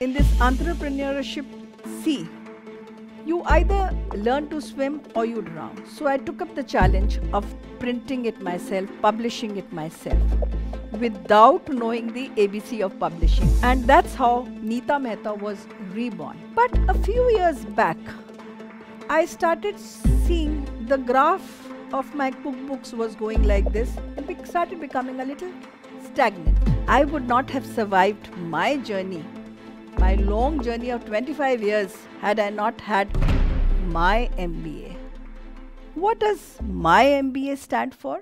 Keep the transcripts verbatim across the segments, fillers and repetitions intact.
in this entrepreneurship sea, you either learn to swim or you drown. So I took up the challenge of printing it myself, publishing it myself, without knowing the A B C of publishing. And that's how Nita Mehta was reborn. But a few years back, I started seeing the graph of my cookbooks was going like this. It started becoming a little stagnant. I would not have survived my journey, my long journey of twenty-five years, had I not had my M B A. What does my M B A stand for?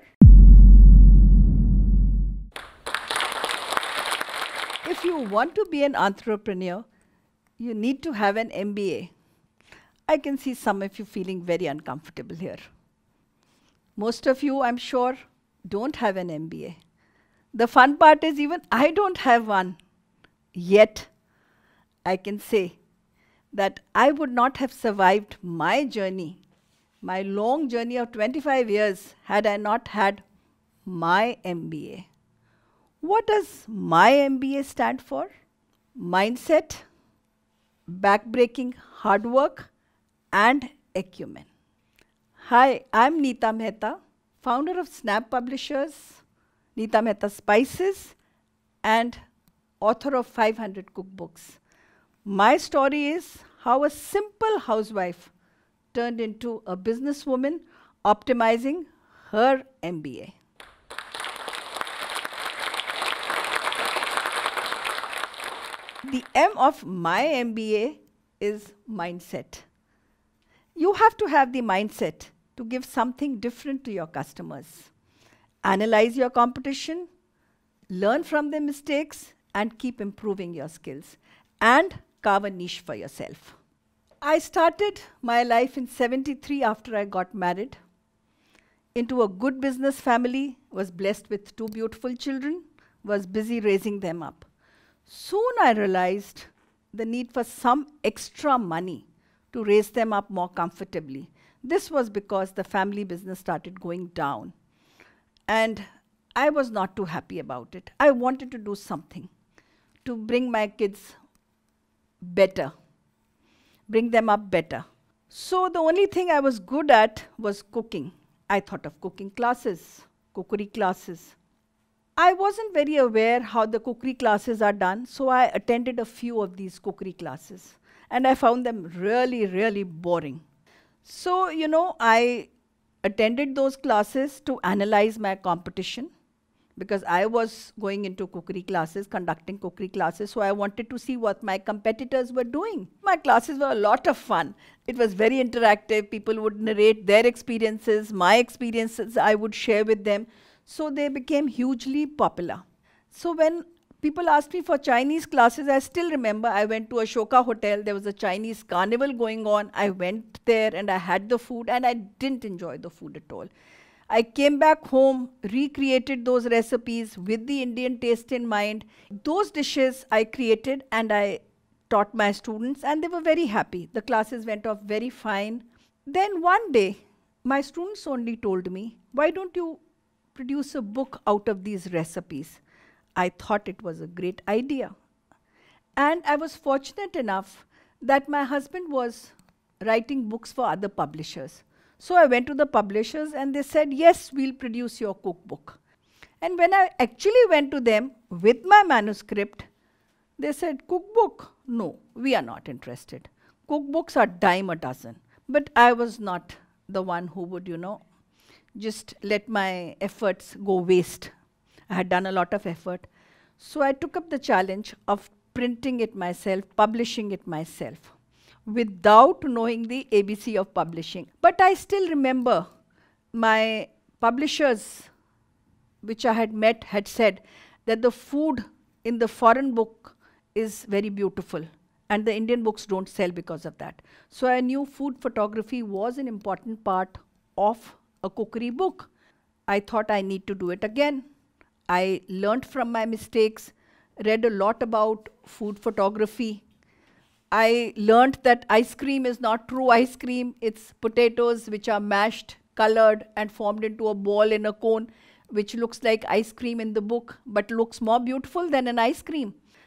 If you want to be an entrepreneur, you need to have an M B A. I can see some of you feeling very uncomfortable here. Most of you, I'm sure, don't have an M B A. The fun part is even I don't have one. Yet, I can say that I would not have survived my journey, my long journey of twenty-five years, had I not had my M B A. What does my M B A stand for? Mindset, backbreaking hard work, and acumen. Hi, I'm Nita Mehta, founder of Snap Publishers, Nita Mehta Spices, and author of five hundred cookbooks. My story is how a simple housewife turned into a businesswoman optimizing her M B A. The M of my M B A is mindset. You have to have the mindset to give something different to your customers. Analyze your competition, learn from their mistakes, and keep improving your skills. And carve a niche for yourself. I started my life in seventy-three after I got married into a good business family, was blessed with two beautiful children, was busy raising them up. Soon I realized the need for some extra money to raise them up more comfortably. This was because the family business started going down. And I was not too happy about it. I wanted to do something to bring my kids better, bring them up better. So the only thing I was good at was cooking. I thought of cooking classes, cookery classes. I wasn't very aware how the cookery classes are done, so I attended a few of these cookery classes. And I found them really, really boring. So, you know, I attended those classes to analyze my competition, because I was going into cookery classes, conducting cookery classes, so I wanted to see what my competitors were doing. My classes were a lot of fun. It was very interactive. People would narrate their experiences, my experiences I would share with them. So they became hugely popular. So when people asked me for Chinese classes, I still remember I went to Ashoka Hotel. There was a Chinese carnival going on. I went there and I had the food, and I didn't enjoy the food at all. I came back home, recreated those recipes with the Indian taste in mind. Those dishes I created and I taught my students, and they were very happy. The classes went off very fine. Then one day, my students only told me, why don't you produce a book out of these recipes? I thought it was a great idea. And I was fortunate enough that my husband was writing books for other publishers. So I went to the publishers and they said, yes, we'll produce your cookbook. And when I actually went to them with my manuscript, they said, cookbook? No, we are not interested. Cookbooks are dime a dozen. But I was not the one who would, you know, just let my efforts go waste. I had done a lot of effort. So I took up the challenge of printing it myself, publishing it myself, without knowing the A B C of publishing. But I still remember my publishers, which I had met, had said that the food in the foreign book is very beautiful, and the Indian books don't sell because of that. So I knew food photography was an important part of a cookery book. I thought I need to do it again. I learned from my mistakes, read a lot about food photography. I learned that ice cream is not true ice cream. It's potatoes which are mashed, colored, and formed into a ball in a cone, which looks like ice cream in the book, but looks more beautiful than an ice cream.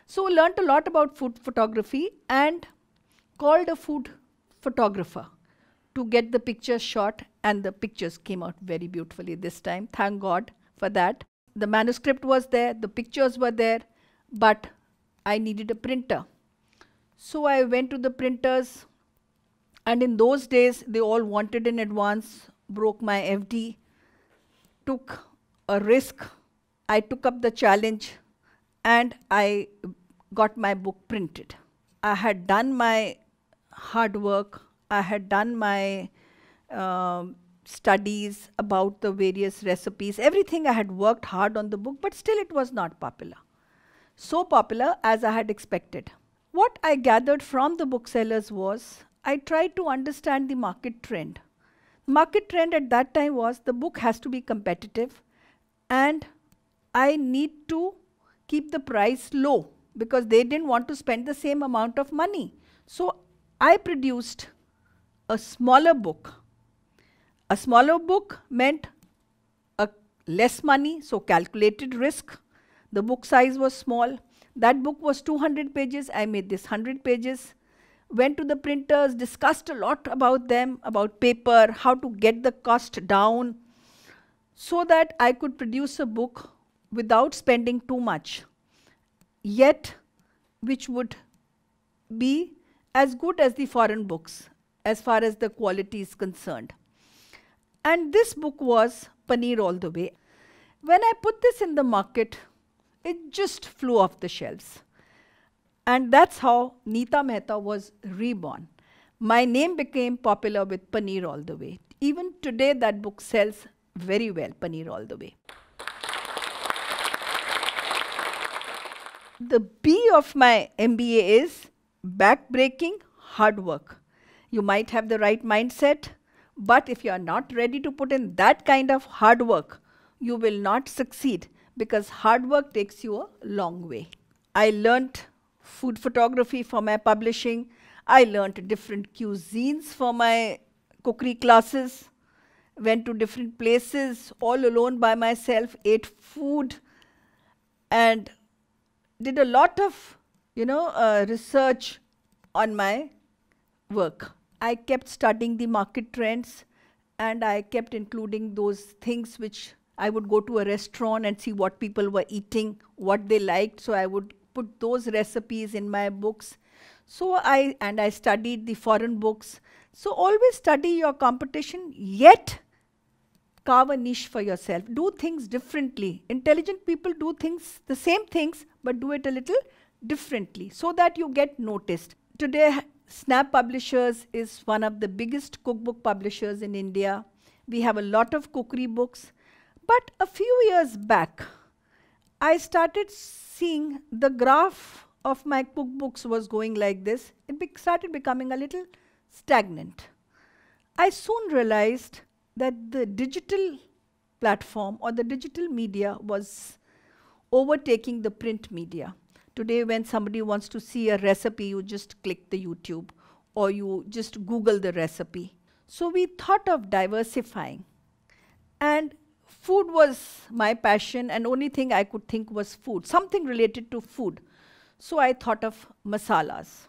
So I learned a lot about food photography and called a food photographer to get the pictures shot, and the pictures came out very beautifully this time. Thank God for that. The manuscript was there, the pictures were there, but I needed a printer. So I went to the printers, and in those days, they all wanted in advance, broke my F D, took a risk. I took up the challenge, and I got my book printed. I had done my hard work. I had done my uh, studies about the various recipes. Everything I had worked hard on the book, but still it was not popular. So popular as I had expected. What I gathered from the booksellers was, I tried to understand the market trend. Market trend at that time was the book has to be competitive, and I need to keep the price low because they didn't want to spend the same amount of money. So I produced a smaller book. A smaller book meant a less money, so calculated risk. The book size was small. That book was two hundred pages. I made this one hundred pages. Went to the printers, discussed a lot about them, about paper, how to get the cost down, so that I could produce a book without spending too much, yet which would be as good as the foreign books as far as the quality is concerned. And this book was Paneer All the Way. When I put this in the market, it just flew off the shelves. And that's how Nita Mehta was reborn. My name became popular with Paneer All the Way. Even today, that book sells very well, Paneer All the Way. The B of my M B A is back-breaking hard work. You might have the right mindset, but if you are not ready to put in that kind of hard work, you will not succeed, because hard work takes you a long way. I learnt food photography for my publishing. I learnt different cuisines for my cookery classes. Went to different places all alone by myself, ate food, and did a lot of, you know, uh, research on my work. I kept studying the market trends, and I kept including those things which I would go to a restaurant and see what people were eating, what they liked, so I would put those recipes in my books. So I, and I studied the foreign books. So always study your competition, yet carve a niche for yourself. Do things differently. Intelligent people do things, the same things, but do it a little differently so that you get noticed. Today, Snap Publishers is one of the biggest cookbook publishers in India. We have a lot of cookery books. But a few years back, I started seeing the graph of my cookbooks was going like this. It be started becoming a little stagnant. I soon realized that the digital platform or the digital media was overtaking the print media. Today, when somebody wants to see a recipe, you just click the YouTube or you just Google the recipe. So we thought of diversifying. And food was my passion, and only thing I could think was food, something related to food. So I thought of masalas.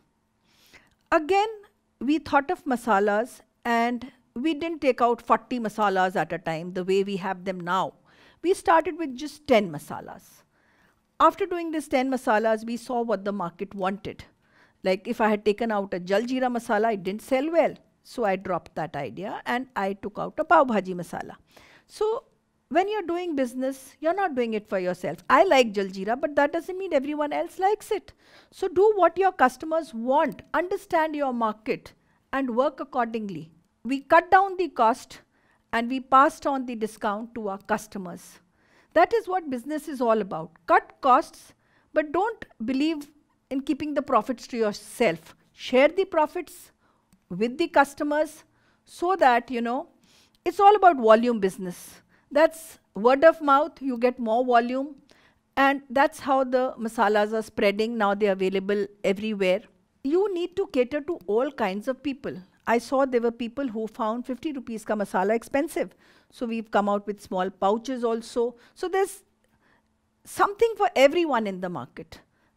Again, we thought of masalas, and we didn't take out forty masalas at a time the way we have them now. We started with just ten masalas. After doing this ten masalas, we saw what the market wanted. Like if I had taken out a jal jeera masala, it didn't sell well. So I dropped that idea and I took out a pav bhaji masala. So when you're doing business, you're not doing it for yourself. I like jal jeera, but that doesn't mean everyone else likes it. So do what your customers want, understand your market, and work accordingly. We cut down the cost and we passed on the discount to our customers. That is what business is all about. Cut costs, but don't believe in keeping the profits to yourself. Share the profits with the customers so that, you know, it's all about volume business. That's word of mouth, you get more volume, and that's how the masalas are spreading. Now they're available everywhere. You need to cater to all kinds of people. I saw there were people who found fifty rupees ka masala expensive. So we've come out with small pouches also. So there's something for everyone in the market.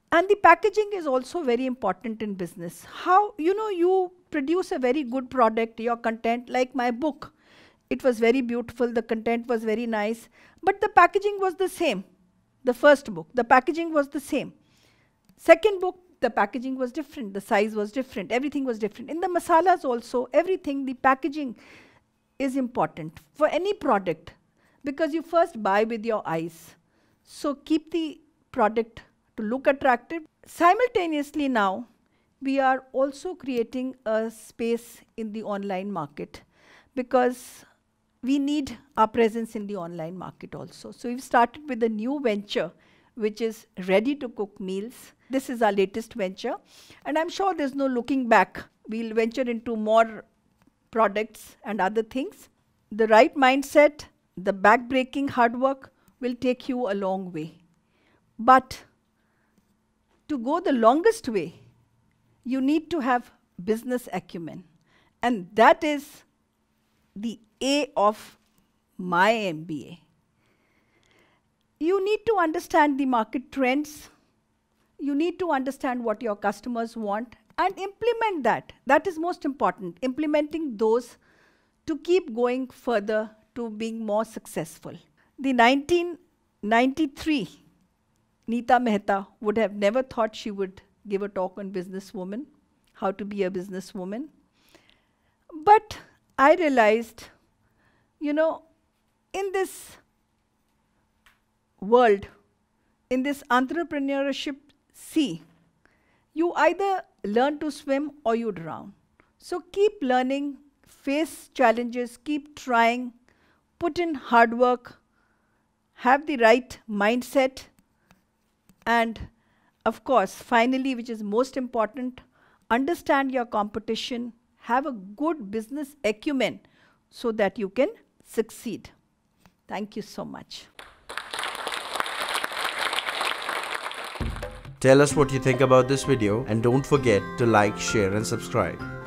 And the packaging is also very important in business. How, you know, you produce a very good product, your content, like my book. It was very beautiful, the content was very nice, but the packaging was the same. The first book, the packaging was the same. Second book, the packaging was different, the size was different, everything was different. In the masalas also, everything, the packaging is important for any product, because you first buy with your eyes. So keep the product to look attractive. Simultaneously now, we are also creating a space in the online market, because we need our presence in the online market also. So we've started with a new venture, which is ready to cook meals. This is our latest venture. And I'm sure there's no looking back. We'll venture into more products and other things. The right mindset, the back-breaking hard work will take you a long way. But to go the longest way, you need to have business acumen. And that is the A of my M B A. You need to understand the market trends. You need to understand what your customers want and implement that. That is most important, implementing those to keep going further to being more successful. The nineteen ninety-three Nita Mehta would have never thought she would give a talk on businesswoman, how to be a businesswoman. But I realized, you know, in this world, in this entrepreneurship sea, you either learn to swim or you drown. So keep learning, face challenges, keep trying, put in hard work, have the right mindset, and of course, finally, which is most important, understand your competition, have a good business acumen so that you can succeed. Thank you so much. Tell us what you think about this video and don't forget to like, share and subscribe.